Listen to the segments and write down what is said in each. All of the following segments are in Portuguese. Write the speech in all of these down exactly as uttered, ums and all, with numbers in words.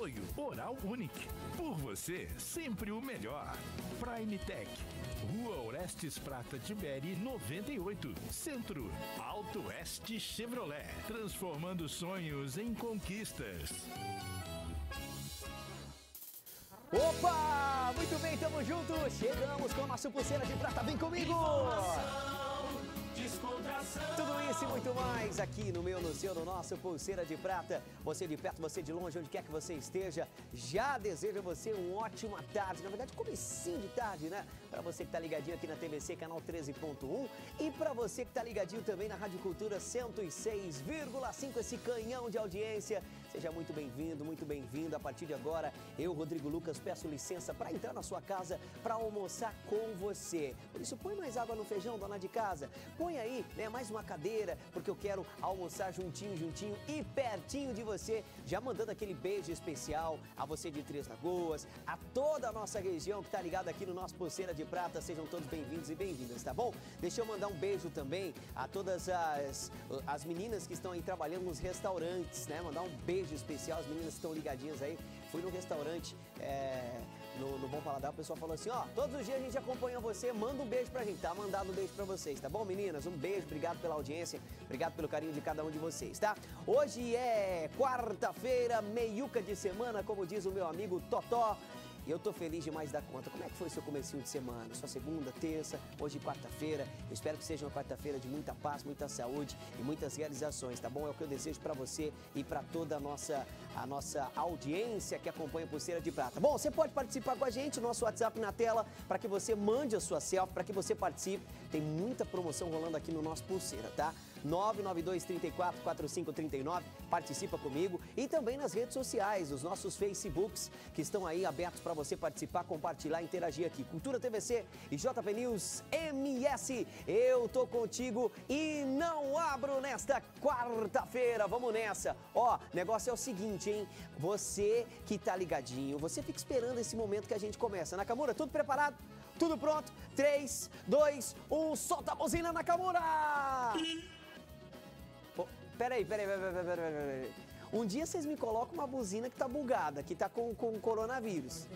Apoio Oral Unique. Por você, sempre o melhor. Prime Tech. Rua Orestes Prata Tiberi, noventa e oito. Centro. Alto Oeste Chevrolet. Transformando sonhos em conquistas. Opa! Muito bem, tamo junto. Chegamos com a nossa pulseira de prata. Vem comigo! Tudo isso e muito mais aqui no meu, no seu, no nosso Pulseira de Prata. Você de perto, você de longe, onde quer que você esteja, já desejo a você uma ótima tarde. Na verdade, comecinho de tarde, né? Para você que tá ligadinho aqui na T V C, canal treze ponto um. E para você que tá ligadinho também na Rádio Cultura cento e seis vírgula cinco, esse canhão de audiência. Seja muito bem-vindo, muito bem-vindo. A partir de agora, eu, Rodrigo Lucas, peço licença para entrar na sua casa para almoçar com você. Por isso, põe mais água no feijão, dona de casa. Põe aí, né, mais uma cadeira, porque eu quero almoçar juntinho, juntinho e pertinho de você. Já mandando aquele beijo especial a você de Três Lagoas, a toda a nossa região que tá ligada aqui no nosso Pulseira de Prata. Sejam todos bem-vindos e bem-vindas, tá bom? Deixa eu mandar um beijo também a todas as, as meninas que estão aí trabalhando nos restaurantes, né? Mandar um beijo especial, as meninas que estão ligadinhas aí. Fui no restaurante, é, no, no Bom Paladar, o pessoal falou assim, ó, todos os dias a gente acompanha você, manda um beijo pra gente, tá? Mandado um beijo pra vocês, tá bom, meninas? Um beijo, obrigado pela audiência, obrigado pelo carinho de cada um de vocês, tá? Hoje é quarta-feira, meiuca de semana, como diz o meu amigo Totó. E eu tô feliz demais da conta. Como é que foi seu comecinho de semana? Sua segunda, terça, hoje quarta-feira. Eu espero que seja uma quarta-feira de muita paz, muita saúde e muitas realizações, tá bom? É o que eu desejo pra você e pra toda a nossa, a nossa audiência que acompanha a Pulseira de Prata. Bom, você pode participar com a gente, o nosso WhatsApp na tela, para que você mande a sua selfie, para que você participe. Tem muita promoção rolando aqui no nosso Pulseira, tá? nove nove dois, três quatro, quatro cinco três nove, participa comigo e também nas redes sociais, os nossos Facebooks que estão aí abertos para você participar, compartilhar, interagir aqui. Cultura T V C e J P News M S, eu tô contigo e não abro nesta quarta-feira, vamos nessa. Ó, negócio é o seguinte, hein, você que tá ligadinho, você fica esperando esse momento que a gente começa. Nakamura, tudo preparado? Tudo pronto? três, dois, um, solta a buzina, Nakamura! Oh, peraí, peraí, peraí, peraí, peraí, peraí. Um dia vocês me colocam uma buzina que tá bugada, que tá com, com coronavírus.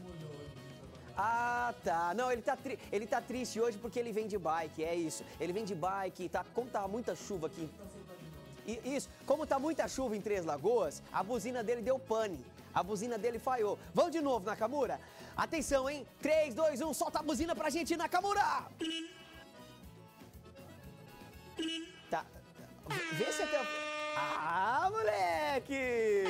Ah, tá. Não, ele tá, tri... ele tá triste hoje porque ele vem de bike, é isso. Ele vem de bike, tá... como tá muita chuva aqui. E, isso, como tá muita chuva em Três Lagoas, a buzina dele deu pane. A buzina dele falhou. Vamos de novo, Nakamura? Atenção, hein? três, dois, um, solta a buzina pra gente, Nakamura! Tá. Vê se até... Ah, moleque!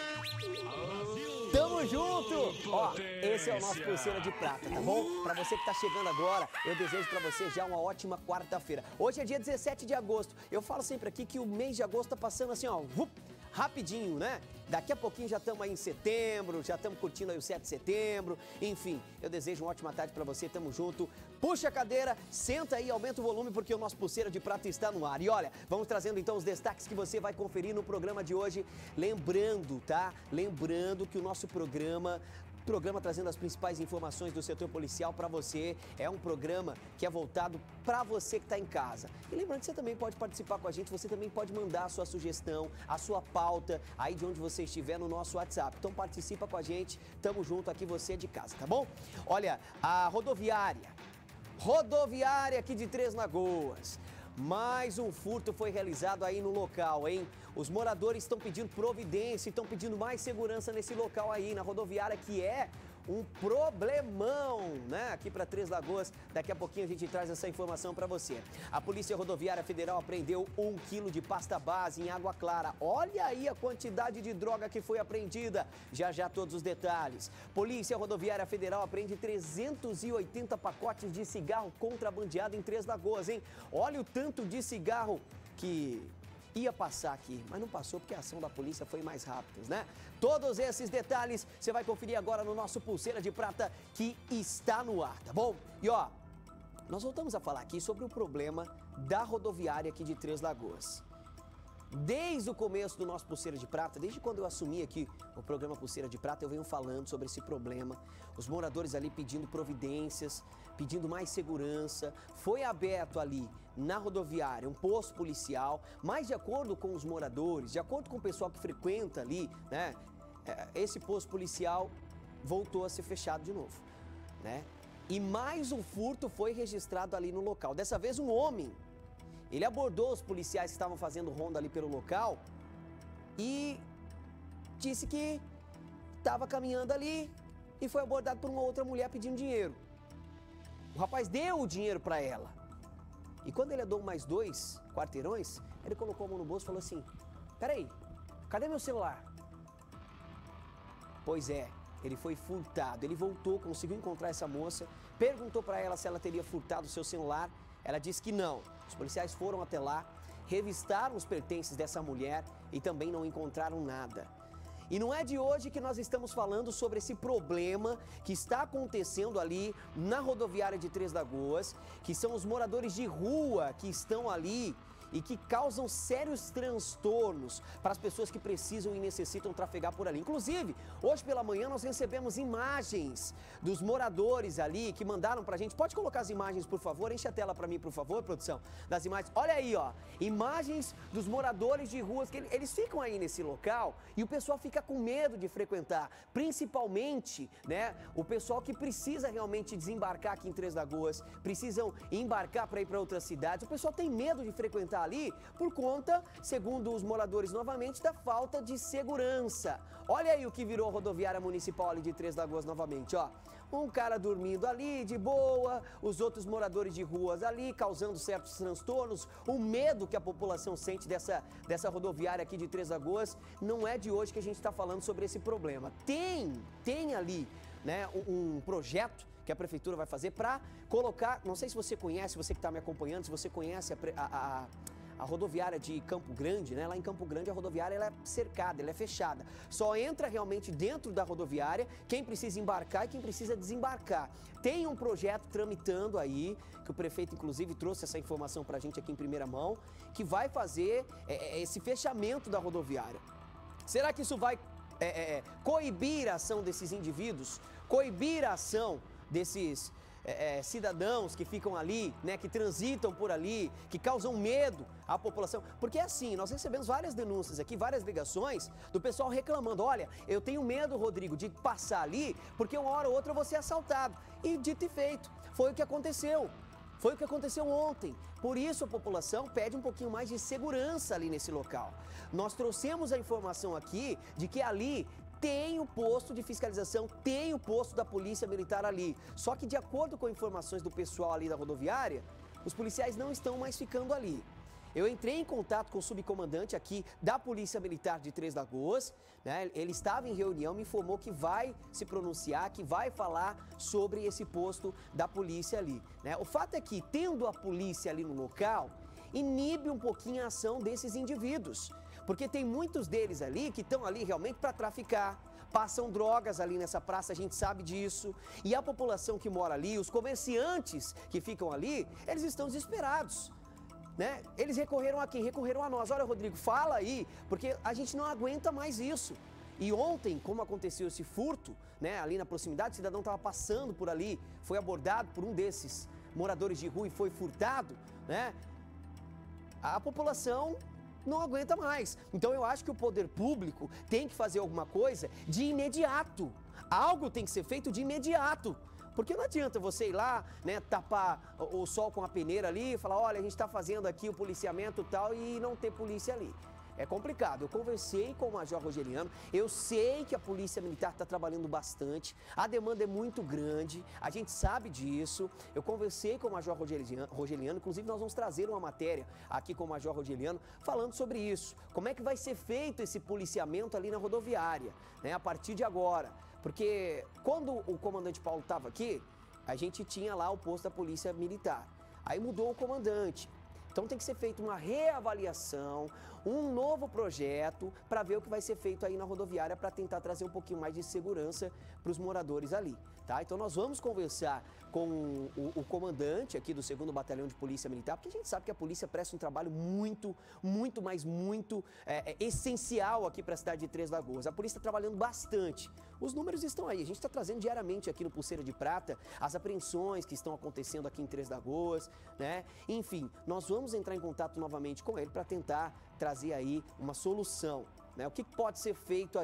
Tamo junto! Ó, esse é o nosso Pulseira de Prata, tá bom? Pra você que tá chegando agora, eu desejo pra você já uma ótima quarta-feira. Hoje é dia dezessete de agosto. Eu falo sempre aqui que o mês de agosto tá passando assim, ó, vup, rapidinho, né? Daqui a pouquinho já estamos aí em setembro, já estamos curtindo aí o sete de setembro. Enfim, eu desejo uma ótima tarde pra você, tamo junto. Puxa a cadeira, senta aí, aumenta o volume porque o nosso Pulseira de Prata está no ar. E olha, vamos trazendo então os destaques que você vai conferir no programa de hoje. Lembrando, tá? Lembrando que o nosso programa... Programa trazendo as principais informações do setor policial para você. É um programa que é voltado para você que está em casa. E lembrando que você também pode participar com a gente, você também pode mandar a sua sugestão, a sua pauta, aí de onde você estiver no nosso WhatsApp. Então participa com a gente, tamo junto aqui, você de casa, tá bom? Olha, a rodoviária, rodoviária aqui de Três Lagoas. Mais um furto foi realizado aí no local, hein? Os moradores estão pedindo providência, estão pedindo mais segurança nesse local aí, na rodoviária, que é um problemão, né? Aqui para Três Lagoas, daqui a pouquinho a gente traz essa informação para você. A Polícia Rodoviária Federal apreendeu um quilo de pasta base em Água Clara. Olha aí a quantidade de droga que foi apreendida. Já já todos os detalhes. Polícia Rodoviária Federal apreende trezentos e oitenta pacotes de cigarro contrabandeado em Três Lagoas, hein? Olha o tanto de cigarro que... ia passar aqui, mas não passou porque a ação da polícia foi mais rápida, né? Todos esses detalhes você vai conferir agora no nosso Pulseira de Prata que está no ar, tá bom? E ó, nós voltamos a falar aqui sobre o problema da rodoviária aqui de Três Lagoas. Desde o começo do nosso Pulseira de Prata, desde quando eu assumi aqui o programa Pulseira de Prata, eu venho falando sobre esse problema. Os moradores ali pedindo providências, pedindo mais segurança. Foi aberto ali na rodoviária um posto policial, mas de acordo com os moradores, de acordo com o pessoal que frequenta ali, né? esse posto policial voltou a ser fechado de novo, né? E mais um furto foi registrado ali no local. Dessa vez um homem, ele abordou os policiais que estavam fazendo ronda ali pelo local e disse que estava caminhando ali e foi abordado por uma outra mulher pedindo dinheiro. O rapaz deu o dinheiro para ela. E quando ele andou mais dois quarteirões, ele colocou a mão no bolso e falou assim: peraí, cadê meu celular? Pois é, ele foi furtado. Ele voltou, conseguiu encontrar essa moça, perguntou para ela se ela teria furtado o seu celular. Ela disse que não. Os policiais foram até lá, revistaram os pertences dessa mulher e também não encontraram nada. E não é de hoje que nós estamos falando sobre esse problema que está acontecendo ali na rodoviária de Três Lagoas, que são os moradores de rua que estão ali e que causam sérios transtornos para as pessoas que precisam e necessitam trafegar por ali. Inclusive, hoje pela manhã nós recebemos imagens dos moradores ali que mandaram pra gente. Pode colocar as imagens, por favor? Enche a tela para mim, por favor, produção, das imagens. Olha aí, ó, imagens dos moradores de ruas, que eles ficam aí nesse local e o pessoal fica com medo de frequentar, principalmente, né, o pessoal que precisa realmente desembarcar aqui em Três Lagoas, precisam embarcar para ir para outras cidades. O pessoal tem medo de frequentar ali por conta, segundo os moradores novamente, da falta de segurança. Olha aí o que virou a rodoviária municipal ali de Três Lagoas novamente, ó. Um cara dormindo ali de boa, os outros moradores de ruas ali causando certos transtornos. O medo que a população sente dessa, dessa rodoviária aqui de Três Lagoas. Não é de hoje que a gente está falando sobre esse problema. Tem, tem ali, né, um, um projeto que a prefeitura vai fazer para colocar, não sei se você conhece, você que está me acompanhando, se você conhece a, a, a, a rodoviária de Campo Grande, né? Lá em Campo Grande a rodoviária ela é cercada, ela é fechada. Só entra realmente dentro da rodoviária quem precisa embarcar e quem precisa desembarcar. Tem um projeto tramitando aí, que o prefeito inclusive trouxe essa informação para a gente aqui em primeira mão, que vai fazer é, esse fechamento da rodoviária. Será que isso vai é, é, coibir a ação desses indivíduos? Coibir a ação desses é, é, cidadãos que ficam ali, né, que transitam por ali, que causam medo à população? Porque assim, nós recebemos várias denúncias aqui, várias ligações do pessoal reclamando: olha, eu tenho medo, Rodrigo, de passar ali, porque uma hora ou outra eu vou ser assaltado. E dito e feito, foi o que aconteceu. Foi o que aconteceu ontem. Por isso a população pede um pouquinho mais de segurança ali nesse local. Nós trouxemos a informação aqui de que ali tem o posto de fiscalização, tem o posto da Polícia Militar ali. Só que de acordo com informações do pessoal ali da rodoviária, os policiais não estão mais ficando ali. Eu entrei em contato com o subcomandante aqui da Polícia Militar de Três Lagoas, né? Ele estava em reunião, me informou que vai se pronunciar, que vai falar sobre esse posto da polícia ali, né? O fato é que, tendo a polícia ali no local, inibe um pouquinho a ação desses indivíduos. Porque tem muitos deles ali que estão ali realmente para traficar, passam drogas ali nessa praça, a gente sabe disso. E a população que mora ali, os comerciantes que ficam ali, eles estão desesperados, né? Eles recorreram a quem? Recorreram a nós. Olha, Rodrigo, fala aí, porque a gente não aguenta mais isso. E ontem, como aconteceu esse furto, né, ali na proximidade, o cidadão estava passando por ali, foi abordado por um desses moradores de rua e foi furtado, né? A população não aguenta mais. Então eu acho que o poder público tem que fazer alguma coisa de imediato. Algo tem que ser feito de imediato. Porque não adianta você ir lá, né, tapar o sol com a peneira ali e falar: olha, a gente está fazendo aqui o policiamento e tal, e não ter polícia ali. É complicado. Eu conversei com o Major Rogeliano, eu sei que a Polícia Militar está trabalhando bastante, a demanda é muito grande, a gente sabe disso. Eu conversei com o Major Rogeliano, inclusive nós vamos trazer uma matéria aqui com o Major Rogeliano falando sobre isso. Como é que vai ser feito esse policiamento ali na rodoviária, né, a partir de agora. Porque quando o comandante Paulo estava aqui, a gente tinha lá o posto da Polícia Militar. Aí mudou o comandante. Então tem que ser feita uma reavaliação, um novo projeto para ver o que vai ser feito aí na rodoviária para tentar trazer um pouquinho mais de segurança para os moradores ali, tá? Então nós vamos conversar com o, o comandante aqui do segundo Batalhão de Polícia Militar, porque a gente sabe que a polícia presta um trabalho muito, muito, mas muito é, é, essencial aqui para a cidade de Três Lagoas. A polícia está trabalhando bastante. Os números estão aí, a gente está trazendo diariamente aqui no Pulseira de Prata as apreensões que estão acontecendo aqui em Três Lagoas, né? Enfim, nós vamos entrar em contato novamente com ele para tentar trazer aí uma solução, né? O que pode ser feito ali?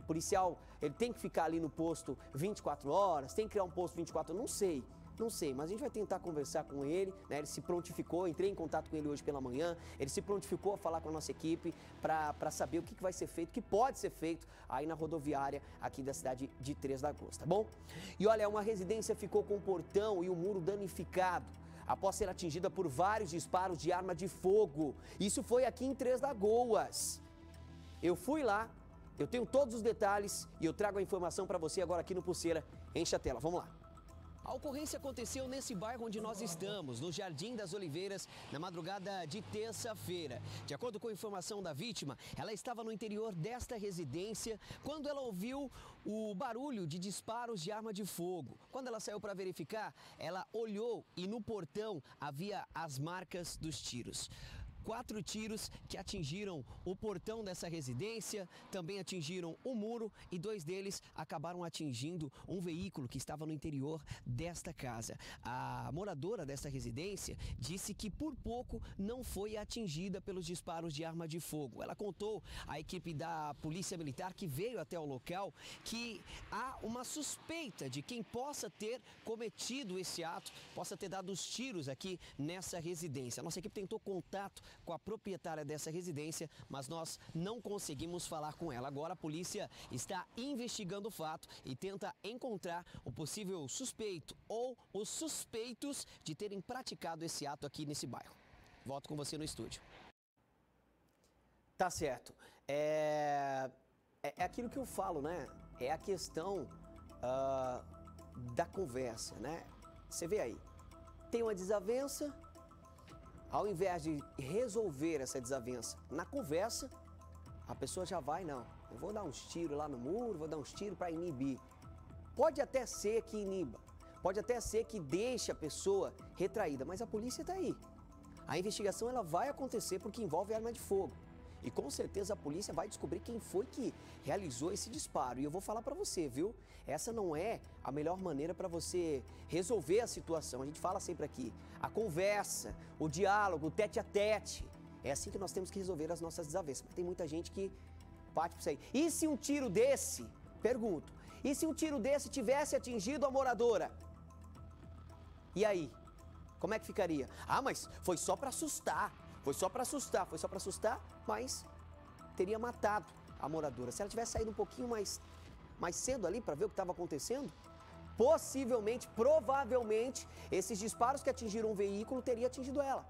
O policial, ele tem que ficar ali no posto vinte e quatro horas, tem que criar um posto vinte e quatro horas, não sei. Não sei, mas a gente vai tentar conversar com ele, né? Ele se prontificou, entrei em contato com ele hoje pela manhã, ele se prontificou a falar com a nossa equipe para saber o que, que vai ser feito, o que pode ser feito aí na rodoviária aqui da cidade de Três Lagoas, tá bom? E olha, uma residência ficou com o portão e o muro danificado após ser atingida por vários disparos de arma de fogo. Isso foi aqui em Três Lagoas. Eu fui lá, eu tenho todos os detalhes e eu trago a informação para você agora aqui no Pulseira. Enche a tela, vamos lá. A ocorrência aconteceu nesse bairro onde nós estamos, no Jardim das Oliveiras, na madrugada de terça-feira. De acordo com a informação da vítima, ela estava no interior desta residência quando ela ouviu o barulho de disparos de arma de fogo. Quando ela saiu para verificar, ela olhou e no portão havia as marcas dos tiros. Quatro tiros que atingiram o portão dessa residência, também atingiram o muro e dois deles acabaram atingindo um veículo que estava no interior desta casa. A moradora desta residência disse que por pouco não foi atingida pelos disparos de arma de fogo. Ela contou à equipe da Polícia Militar que veio até o local que há uma suspeita de quem possa ter cometido esse ato, possa ter dado os tiros aqui nessa residência. A nossa equipe tentou contato com a proprietária dessa residência, mas nós não conseguimos falar com ela. Agora a polícia está investigando o fato e tenta encontrar o possível suspeito ou os suspeitos de terem praticado esse ato aqui nesse bairro. Volto com você no estúdio. Tá certo. É, é, é aquilo que eu falo, né? É a questão uh, da conversa, né? Você vê aí, tem uma desavença. Ao invés de resolver essa desavença na conversa, a pessoa já vai, não, eu vou dar uns tiros lá no muro, vou dar uns tiros para inibir. Pode até ser que iniba, pode até ser que deixe a pessoa retraída, mas a polícia está aí. A investigação ela vai acontecer porque envolve arma de fogo. E com certeza a polícia vai descobrir quem foi que realizou esse disparo. E eu vou falar para você, viu? Essa não é a melhor maneira para você resolver a situação. A gente fala sempre aqui, a conversa, o diálogo, o tete a tete. É assim que nós temos que resolver as nossas desavenças. Mas tem muita gente que parte por isso aí. E se um tiro desse, pergunto, e se um tiro desse tivesse atingido a moradora? E aí? Como é que ficaria? Ah, mas foi só para assustar. Foi só para assustar, foi só para assustar, mas teria matado a moradora. Se ela tivesse saído um pouquinho mais, mais cedo ali para ver o que estava acontecendo, possivelmente, provavelmente, esses disparos que atingiram um veículo teriam atingido ela.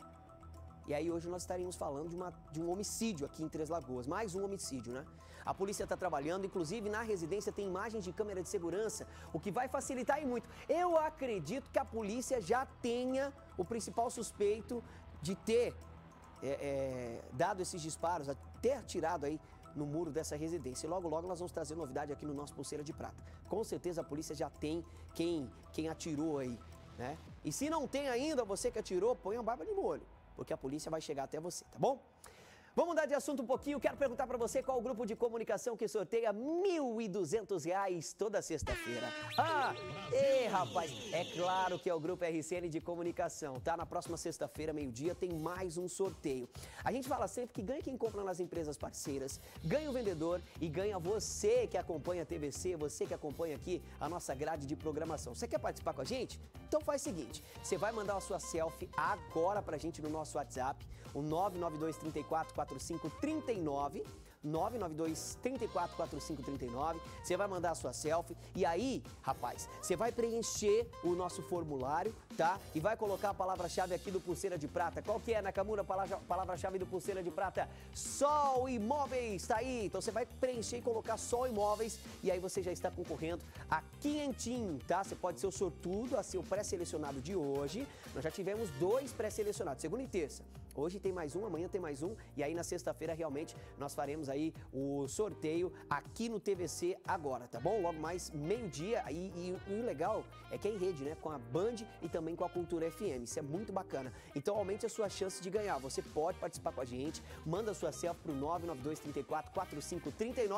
E aí hoje nós estaríamos falando de, uma, de um homicídio aqui em Três Lagoas, mais um homicídio, né? A polícia está trabalhando, inclusive na residência tem imagens de câmera de segurança, o que vai facilitar e muito. Eu acredito que a polícia já tenha o principal suspeito de ter É, é, dado esses disparos, ter atirado aí no muro dessa residência. E logo, logo nós vamos trazer novidade aqui no nosso Pulseira de Prata. Com certeza a polícia já tem quem, quem atirou aí, né? E se não tem ainda, você que atirou, põe a barba de molho, porque a polícia vai chegar até você, tá bom? Vamos mudar de assunto um pouquinho. Quero perguntar para você qual o grupo de comunicação que sorteia mil e duzentos reais toda sexta-feira. Ah, ei, rapaz, é claro que é o Grupo R C N de Comunicação, tá? Na próxima sexta-feira, meio-dia, tem mais um sorteio. A gente fala sempre que ganha quem compra nas empresas parceiras, ganha o vendedor e ganha você que acompanha a T V C, você que acompanha aqui a nossa grade de programação. Você quer participar com a gente? Então faz o seguinte, você vai mandar a sua selfie agora pra gente no nosso WhatsApp, o nove nove dois, três quatro, quatro cinco três nove, nove nove dois, três quatro, quatro cinco três nove. Você vai mandar a sua selfie e aí, rapaz, você vai preencher o nosso formulário, tá? E vai colocar a palavra-chave aqui do Pulseira de Prata. Qual que é, Nakamura, a palavra-chave do Pulseira de Prata? Sol Imóveis, tá aí. Então você vai preencher e colocar Sol Imóveis e aí você já está concorrendo a quinhentinho, tá? Você pode ser o sortudo a ser o pré-selecionado de hoje. Nós já tivemos dois pré-selecionados, segunda e terça. Hoje tem mais um, amanhã tem mais um e aí na sexta-feira realmente nós faremos aí o sorteio aqui no T V C agora, tá bom? Logo mais meio-dia e, e, e o legal é que é em rede, né? Com a Band e também com a Cultura F M, isso é muito bacana. Então aumente a sua chance de ganhar, você pode participar com a gente, manda a sua selfie pro nove nove dois, três quatro, quatro cinco três nove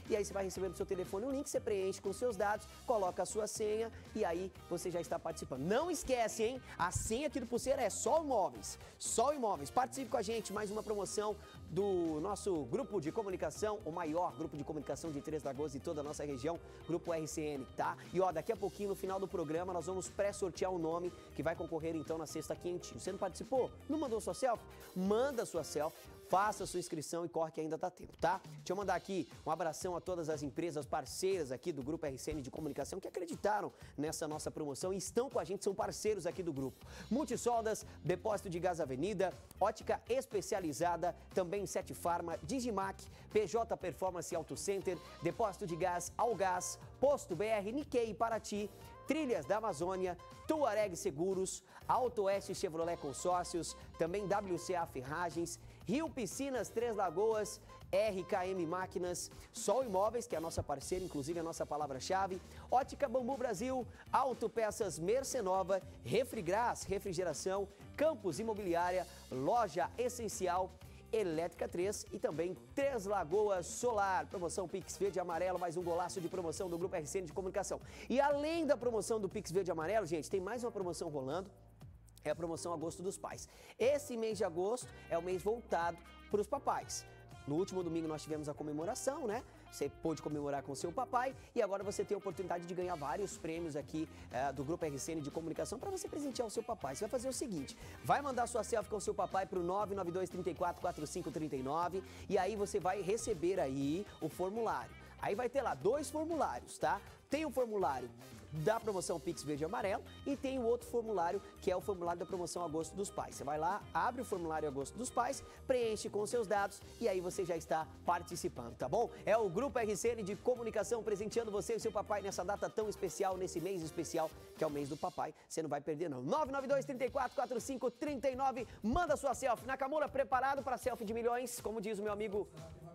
e aí você vai receber no seu telefone um link, você preenche com seus dados, coloca a sua senha e aí você já está participando. Não esquece, hein? A senha aqui do Pulseira é só imóveis, só imóveis. Participe com a gente, mais uma promoção do nosso grupo de comunicação, o maior grupo de comunicação de Três Lagoas e toda a nossa região, Grupo R C N, tá? E ó, daqui a pouquinho, no final do programa, nós vamos pré-sortear o nome que vai concorrer então na Sexta Quentinho. Você não participou? Não mandou sua selfie? Manda sua selfie, faça sua inscrição e corre que ainda tá tempo, tá? Deixa eu mandar aqui um abração a todas as empresas parceiras aqui do Grupo R C N de Comunicação que acreditaram nessa nossa promoção e estão com a gente, são parceiros aqui do grupo. Multisoldas, Depósito de Gás Avenida, Ótica Especializada, também Sete Farma, Digimac, P J Performance Auto Center, Depósito de Gás Algás, Posto B R, Nikkei Paraty, Trilhas da Amazônia, Tuareg Seguros, Auto Oeste Chevrolet Consórcios, também W C A Ferragens, Rio Piscinas Três Lagoas, R K M Máquinas, Sol Imóveis, que é a nossa parceira, inclusive a nossa palavra-chave, Ótica Bambu Brasil, Autopeças Mercenova, Refrigras, Refrigeração, Campos Imobiliária, Loja Essencial, Elétrica três e também Três Lagoas Solar. Promoção Pix Verde e Amarelo, mais um golaço de promoção do Grupo R C N de Comunicação. E além da promoção do Pix Verde e Amarelo, gente, tem mais uma promoção rolando. É a promoção Agosto dos Pais. Esse mês de agosto é o mês voltado para os papais. No último domingo nós tivemos a comemoração, né? Você pôde comemorar com seu papai e agora você tem a oportunidade de ganhar vários prêmios aqui é, do Grupo R C N de Comunicação para você presentear o seu papai. Você vai fazer o seguinte, vai mandar sua selfie com o seu papai para o nove nove dois, três quatro, quatro cinco três nove e aí você vai receber aí o formulário. Aí vai ter lá dois formulários, tá? Tem o formulário da promoção Pix Verde e Amarelo e tem o outro formulário que é o formulário da promoção Agosto dos Pais. Você vai lá, abre o formulário Agosto dos Pais, preenche com seus dados e aí você já está participando, tá bom? É o Grupo R C N de Comunicação presenteando você e seu papai nessa data tão especial, nesse mês especial que é o mês do papai. Você não vai perder não. nove nove dois, três quatro, quatro cinco três nove, manda sua selfie. Nakamura, preparado para selfie de milhões, como diz o meu amigo?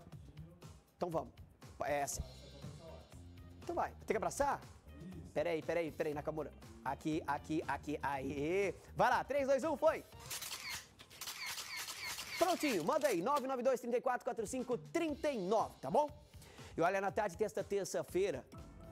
Então vamos. É essa. Então vai. Tem que abraçar? Peraí, peraí, peraí, Nakamura. Aqui, aqui, aqui, aí. Vai lá, três, dois, um, foi. Prontinho, manda aí, nove nove dois, três quatro, quatro cinco três nove, tá bom? E olha, na tarde desta terça-feira,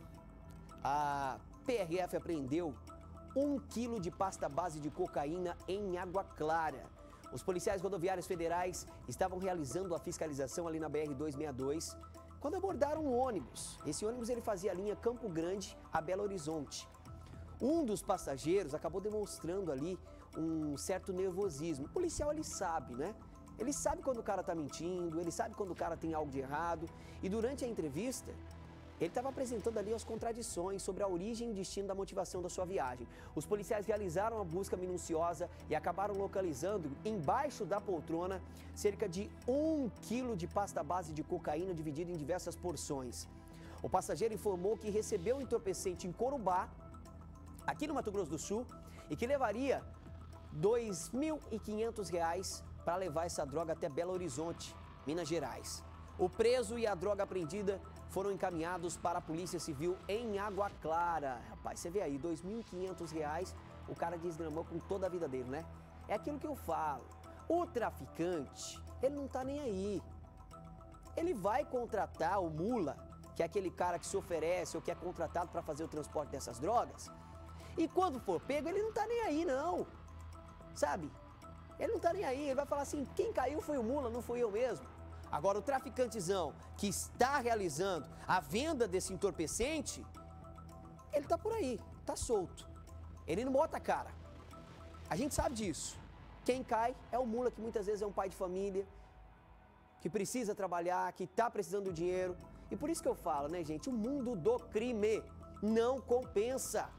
a P R F apreendeu um quilo de pasta base de cocaína em Água Clara. Os policiais rodoviários federais estavam realizando a fiscalização ali na B R duzentos e sessenta e dois, quando abordaram um ônibus. Esse ônibus ele fazia a linha Campo Grande a Belo Horizonte. Um dos passageiros acabou demonstrando ali um certo nervosismo. O policial ele sabe, né? Ele sabe quando o cara tá mentindo, ele sabe quando o cara tem algo de errado. E durante a entrevista, ele estava apresentando ali as contradições sobre a origem e destino da motivação da sua viagem. Os policiais realizaram a busca minuciosa e acabaram localizando, embaixo da poltrona, cerca de um quilo de pasta base de cocaína dividida em diversas porções. O passageiro informou que recebeu um entorpecente em Corumbá, aqui no Mato Grosso do Sul, e que levaria dois mil e quinhentos reais para levar essa droga até Belo Horizonte, Minas Gerais. O preso e a droga apreendida foram encaminhados para a Polícia Civil em Água Clara. Rapaz, você vê aí, dois mil e quinhentos reais, o cara desgramou com toda a vida dele, né? É aquilo que eu falo. O traficante, ele não tá nem aí. Ele vai contratar o mula, que é aquele cara que se oferece ou que é contratado para fazer o transporte dessas drogas. E quando for pego, ele não tá nem aí, não. Sabe? Ele não tá nem aí. Ele vai falar assim, quem caiu foi o mula, não fui eu mesmo. Agora, o traficantezão que está realizando a venda desse entorpecente, ele tá por aí, tá solto. Ele não bota a cara. A gente sabe disso. Quem cai é o mula, que muitas vezes é um pai de família, que precisa trabalhar, que tá precisando do dinheiro. E por isso que eu falo, né, gente? O mundo do crime não compensa.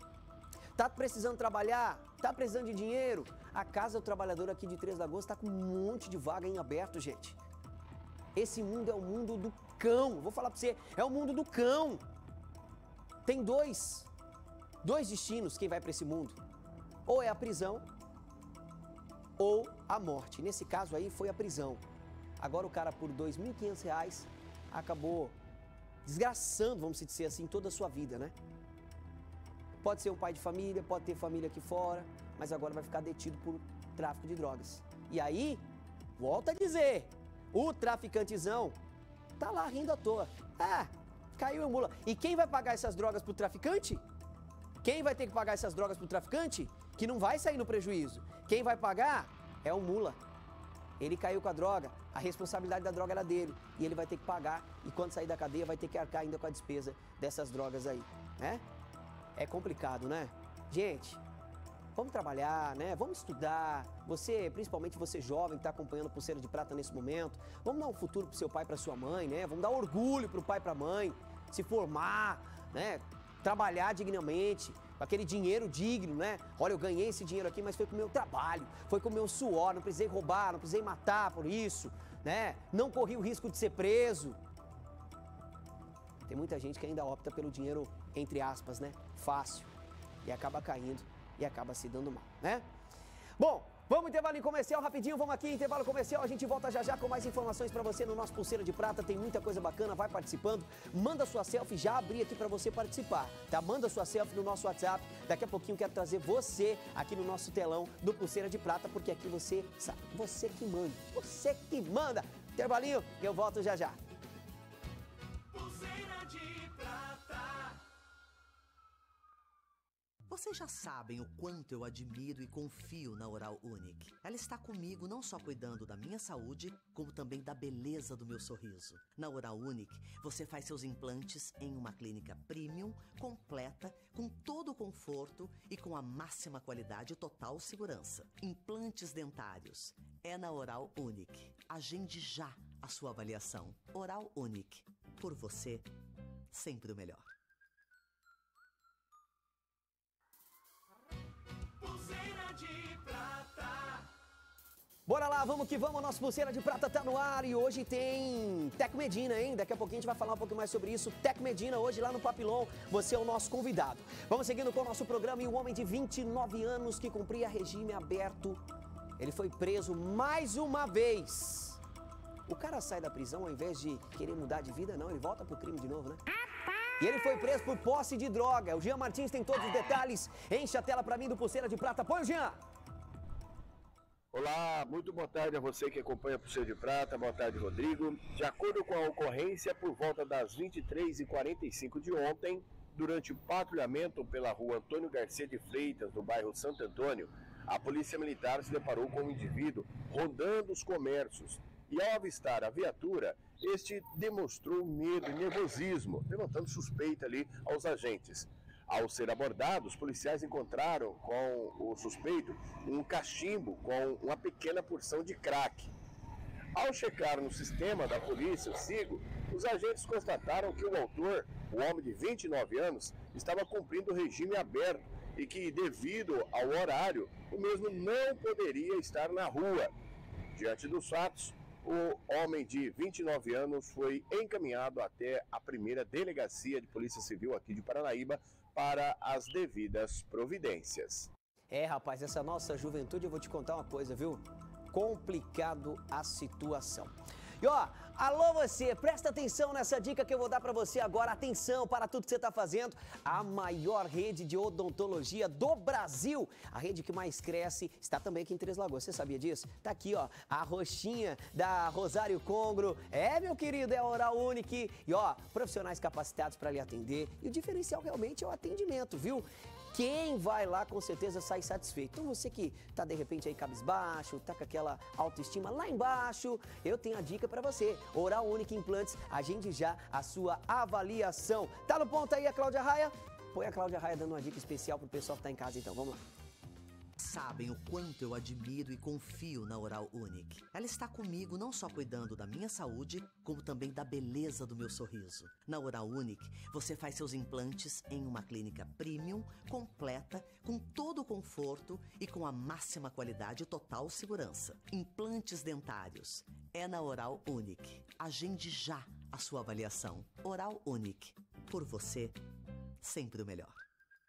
Tá precisando trabalhar? Tá precisando de dinheiro? A Casa do Trabalhador aqui de Três Lagoas tá com um monte de vaga em aberto, gente. Esse mundo é o mundo do cão. Vou falar pra você, é o mundo do cão. Tem dois, dois destinos quem vai para esse mundo. Ou é a prisão, ou a morte. Nesse caso aí foi a prisão. Agora o cara por dois mil e quinhentos reais acabou desgraçando, vamos dizer assim, toda a sua vida, né? Pode ser um pai de família, pode ter família aqui fora, mas agora vai ficar detido por tráfico de drogas. E aí, volta a dizer, o traficantezão tá lá rindo à toa. Ah, caiu em mula. E quem vai pagar essas drogas pro traficante? Quem vai ter que pagar essas drogas pro traficante? Que não vai sair no prejuízo. Quem vai pagar é o mula. Ele caiu com a droga, a responsabilidade da droga era dele. E ele vai ter que pagar. E quando sair da cadeia vai ter que arcar ainda com a despesa dessas drogas aí, né? É complicado, né? Gente, vamos trabalhar, né? Vamos estudar. Você, principalmente você jovem que está acompanhando Pulseira de Prata nesse momento, vamos dar um futuro pro seu pai e pra sua mãe, né? Vamos dar orgulho pro pai e pra mãe, se formar, né? Trabalhar dignamente, com aquele dinheiro digno, né? Olha, eu ganhei esse dinheiro aqui, mas foi com o meu trabalho, foi com o meu suor, não precisei roubar, não precisei matar por isso, né? Não corri o risco de ser preso. Tem muita gente que ainda opta pelo dinheiro, entre aspas, né? Fácil. E acaba caindo e acaba se dando mal, né? Bom, vamos intervalo em comercial rapidinho, vamos aqui, intervalo comercial, a gente volta já já com mais informações pra você no nosso Pulseira de Prata, tem muita coisa bacana, vai participando, manda sua selfie, já abri aqui pra você participar, tá? Manda sua selfie no nosso WhatsApp, daqui a pouquinho quero trazer você aqui no nosso telão do Pulseira de Prata, porque aqui você sabe, você que manda, você que manda. Intervalinho, eu volto já já. Pulseira de Prata. Vocês já sabem o quanto eu admiro e confio na Oral Unique. Ela está comigo não só cuidando da minha saúde, como também da beleza do meu sorriso. Na Oral Unique, você faz seus implantes em uma clínica premium, completa, com todo o conforto e com a máxima qualidade e total segurança. Implantes dentários. É na Oral Unique. Agende já a sua avaliação. Oral Unique. Por você, sempre o melhor. Pulseira de Prata. Bora lá, vamos que vamos, nosso Pulseira de Prata tá no ar e hoje tem Teco Medina, hein? Daqui a pouquinho a gente vai falar um pouco mais sobre isso. Teco Medina hoje lá no Papilão, você é o nosso convidado. Vamos seguindo com o nosso programa e o homem de vinte e nove anos que cumpria regime aberto, ele foi preso mais uma vez. O cara sai da prisão ao invés de querer mudar de vida, não, ele volta pro crime de novo, né? E ele foi preso por posse de droga. O Jean Martins tem todos os detalhes. Enche a tela pra mim do Pulseira de Prata. Põe o Jean! Olá, muito boa tarde a você que acompanha a Pulseira de Prata. Boa tarde, Rodrigo. De acordo com a ocorrência, por volta das vinte e três e quarenta e cinco de ontem, durante o patrulhamento pela rua Antônio Garcia de Freitas, no bairro Santo Antônio, a Polícia Militar se deparou com um indivíduo rondando os comércios. E ao avistar a viatura, este demonstrou medo e nervosismo, levantando suspeita ali aos agentes. Ao ser abordado, os policiais encontraram com o suspeito um cachimbo com uma pequena porção de crack. Ao checar no sistema da polícia, o SIGO, os agentes constataram que o autor, o homem de vinte e nove anos, estava cumprindo o regime aberto e que, devido ao horário, o mesmo não poderia estar na rua. Diante dos fatos, o homem de vinte e nove anos foi encaminhado até a primeira delegacia de Polícia Civil aqui de Paranaíba para as devidas providências. É, rapaz, essa nossa juventude, eu vou te contar uma coisa, viu? Complicado a situação. E ó, alô você, presta atenção nessa dica que eu vou dar pra você agora. Atenção para tudo que você tá fazendo. A maior rede de odontologia do Brasil, a rede que mais cresce, está também aqui em Três Lagoas. Você sabia disso? Tá aqui, ó, a roxinha da Rosário Congro. É, meu querido, é a Oral Unique. E ó, profissionais capacitados para lhe atender. E o diferencial realmente é o atendimento, viu? Quem vai lá com certeza sai satisfeito. Então você que tá de repente aí cabisbaixo, tá com aquela autoestima lá embaixo, eu tenho a dica para você. Oral Unique Implantes, agende já a sua avaliação. Tá no ponto aí a Cláudia Raia? Põe a Cláudia Raia dando uma dica especial pro pessoal que tá em casa então, vamos lá. Sabem o quanto eu admiro e confio na Oral Unique. Ela está comigo não só cuidando da minha saúde, como também da beleza do meu sorriso. Na Oral Unique, você faz seus implantes em uma clínica premium, completa, com todo o conforto e com a máxima qualidade e total segurança. Implantes dentários. É na Oral Unique. Agende já a sua avaliação. Oral Unique. Por você, sempre o melhor.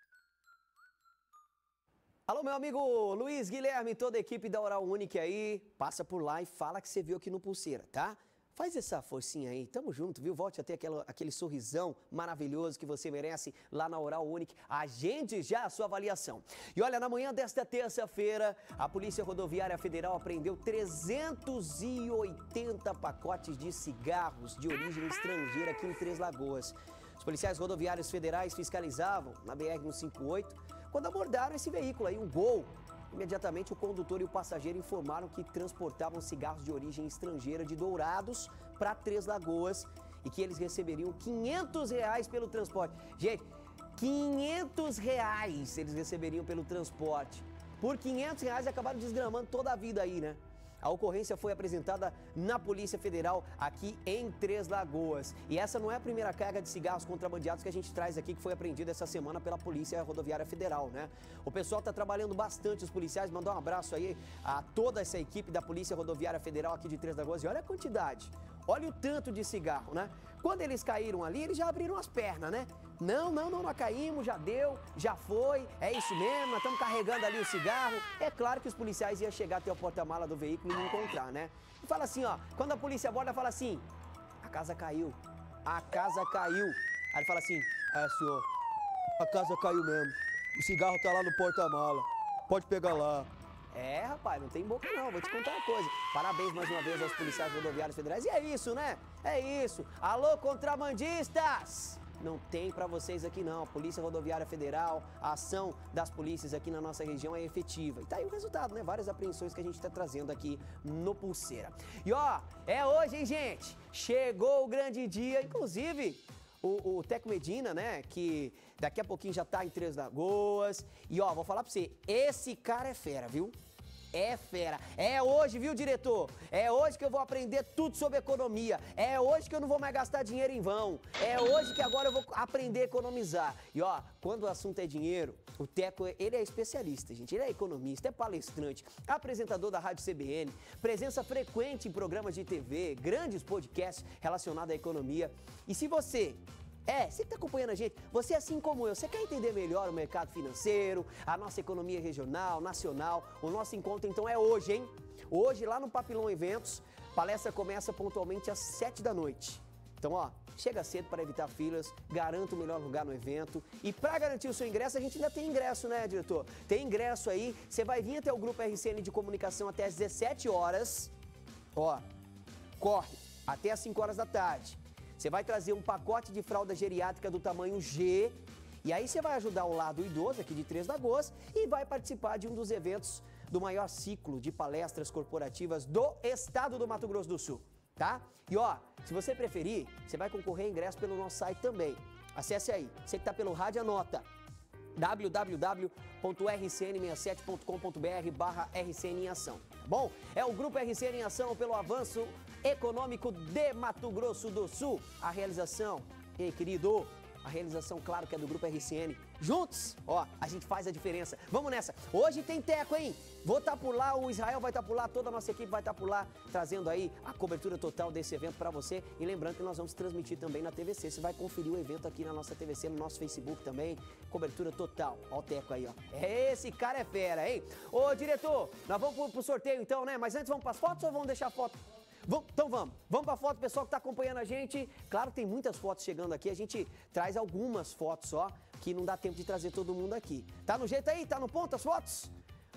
Alô, meu amigo Luiz Guilherme, toda a equipe da Oral Unique aí, passa por lá e fala que você viu aqui no Pulseira, tá? Faz essa forcinha aí, tamo junto, viu? Volte a ter aquela, aquele sorrisão maravilhoso que você merece lá na Oral Unique. Agende já a sua avaliação. E olha, na manhã desta terça-feira, a Polícia Rodoviária Federal apreendeu trezentos e oitenta pacotes de cigarros de origem estrangeira aqui em Três Lagoas. Os policiais rodoviários federais fiscalizavam na B R cento e cinquenta e oito quando abordaram esse veículo aí, um Gol. Imediatamente, o condutor e o passageiro informaram que transportavam cigarros de origem estrangeira de Dourados para Três Lagoas e que eles receberiam quinhentos reais pelo transporte. Gente, quinhentos reais eles receberiam pelo transporte. Por quinhentos reais acabaram desgramando toda a vida aí, né? A ocorrência foi apresentada na Polícia Federal aqui em Três Lagoas. E essa não é a primeira carga de cigarros contrabandeados que a gente traz aqui, que foi apreendida essa semana pela Polícia Rodoviária Federal, né? O pessoal está trabalhando bastante, os policiais, mandar um abraço aí a toda essa equipe da Polícia Rodoviária Federal aqui de Três Lagoas. E olha a quantidade, olha o tanto de cigarro, né? Quando eles caíram ali, eles já abriram as pernas, né? Não, não, não, nós caímos, já deu, já foi, é isso mesmo, nós estamos carregando ali o cigarro. É claro que os policiais iam chegar até o porta-mala do veículo e não encontrar, né? E fala assim, ó, quando a polícia aborda, fala assim, a casa caiu, a casa caiu. Aí ele fala assim, é senhor, a casa caiu mesmo, o cigarro tá lá no porta-mala, pode pegar lá. É, rapaz, não tem boca não, vou te contar uma coisa. Parabéns mais uma vez aos policiais rodoviários federais. E é isso, né? É isso. Alô, contrabandistas! Não tem pra vocês aqui não. A Polícia Rodoviária Federal, a ação das polícias aqui na nossa região é efetiva. E tá aí o resultado, né? Várias apreensões que a gente tá trazendo aqui no Pulseira. E ó, é hoje, hein, gente? Chegou o grande dia, inclusive... O, o Teco Medina, né, que daqui a pouquinho já tá em Três Lagoas. E ó, vou falar pra você, esse cara é fera, viu? É fera. É hoje, viu, diretor? É hoje que eu vou aprender tudo sobre economia. É hoje que eu não vou mais gastar dinheiro em vão. É hoje que agora eu vou aprender a economizar. E ó, quando o assunto é dinheiro, o Teco, ele é especialista, gente. Ele é economista, é palestrante, apresentador da Rádio C B N, presença frequente em programas de T V, grandes podcasts relacionados à economia. E se você... É, você que está acompanhando a gente, você assim como eu, você quer entender melhor o mercado financeiro, a nossa economia regional, nacional, o nosso encontro então é hoje, hein? Hoje lá no Papilão Eventos, palestra começa pontualmente às sete da noite. Então, ó, chega cedo para evitar filas, garanta o melhor lugar no evento. E para garantir o seu ingresso, a gente ainda tem ingresso, né, diretor? Tem ingresso aí, você vai vir até o Grupo R C N de Comunicação até às dezessete horas. Ó, corre, até às cinco horas da tarde. Você vai trazer um pacote de fralda geriátrica do tamanho G, e aí você vai ajudar o lado idoso aqui de Três Lagoas e vai participar de um dos eventos do maior ciclo de palestras corporativas do estado do Mato Grosso do Sul, tá? E ó, se você preferir, você vai concorrer a ingresso pelo nosso site também. Acesse aí, você que tá pelo rádio, anota w w w ponto r c n sessenta e sete ponto com ponto b r barra R C N em Ação, tá bom? É o Grupo R C N em Ação pelo avanço econômico de Mato Grosso do Sul. A realização, ei, querido, a realização, claro, que é do Grupo R C N. Juntos, ó, a gente faz a diferença. Vamos nessa. Hoje tem Teco, hein? Vou estar por lá, o Israel vai estar por lá, toda a nossa equipe vai estar por lá, trazendo aí a cobertura total desse evento para você. E lembrando que nós vamos transmitir também na T V C. Você vai conferir o evento aqui na nossa T V C, no nosso Facebook também. Cobertura total. Ó o Teco aí, ó. Esse cara é fera, hein? Ô, diretor, nós vamos pro, pro sorteio então, né? Mas antes vamos pras fotos ou vamos deixar a foto? Vamos, então vamos, vamos para a foto, pessoal que está acompanhando a gente. Claro, tem muitas fotos chegando aqui, a gente traz algumas fotos só, que não dá tempo de trazer todo mundo aqui. Tá no jeito aí? Tá no ponto as fotos?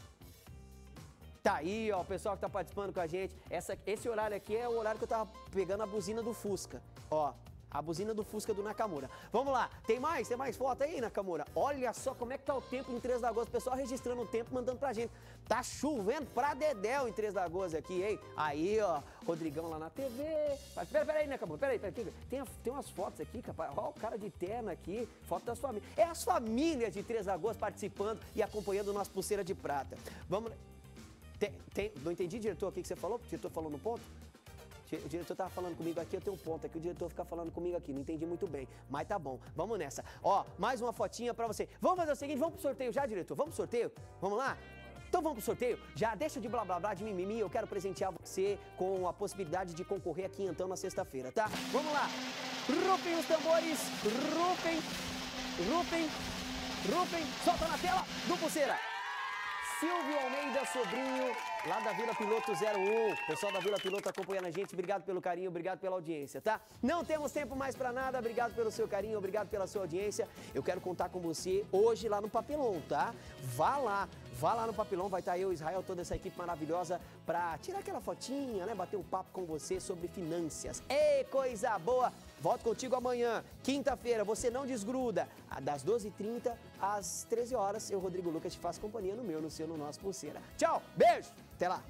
Tá aí, ó, o pessoal que tá participando com a gente. Essa, esse horário aqui é o horário que eu tava pegando a buzina do Fusca, ó. A buzina do Fusca do Nakamura. Vamos lá, tem mais? Tem mais foto aí, Nakamura? Olha só como é que tá o tempo em Três Lagoas. O pessoal registrando o tempo, mandando pra gente. Tá chovendo pra dedéu em Três Lagoas aqui, hein? Aí, ó, Rodrigão lá na T V. Mas, pera, pera aí, Nakamura, pera aí, pera aí. Tem, tem umas fotos aqui, capaz. Ó, o cara de terno aqui, foto das famílias. É as famílias de Três Lagoas participando e acompanhando o nosso Pulseira de Prata. Vamos... Tem, tem, não entendi, diretor, o que você falou? O diretor falou no ponto? O diretor tava falando comigo aqui, eu tenho um ponto aqui, o diretor fica falando comigo aqui, não entendi muito bem, mas tá bom, vamos nessa. Ó, mais uma fotinha pra você. Vamos fazer o seguinte, vamos pro sorteio já, diretor? Vamos pro sorteio? Vamos lá? Então vamos pro sorteio? Já deixa de blá blá blá, de mimimi, eu quero presentear você com a possibilidade de concorrer aqui então na sexta-feira, tá? Vamos lá! Rufem os tambores, rufem, rufem, rufem, solta na tela do Pulseira! Silvio Almeida Sobrinho, lá da Vila Piloto zero um. Pessoal da Vila Piloto acompanhando a gente, obrigado pelo carinho, obrigado pela audiência, tá? Não temos tempo mais pra nada, obrigado pelo seu carinho, obrigado pela sua audiência. Eu quero contar com você hoje lá no Papelão, tá? Vá lá. Vá lá no Papelão, vai estar eu, Israel, toda essa equipe maravilhosa pra tirar aquela fotinha, né? Bater um papo com você sobre finanças. Ei, coisa boa! Volto contigo amanhã, quinta-feira, você não desgruda. Das doze e trinta às treze horas, eu, Rodrigo Lucas, te faço companhia no meu, no seu, no nosso Pulseira. Tchau, beijo, até lá!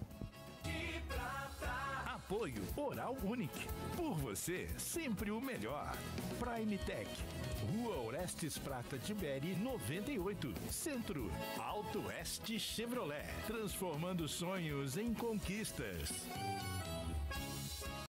Apoio Oral Unique. Por você, sempre o melhor. Prime Tech. Rua Orestes Prata Tiberi, noventa e oito. Centro. Auto Oeste Chevrolet. Transformando sonhos em conquistas.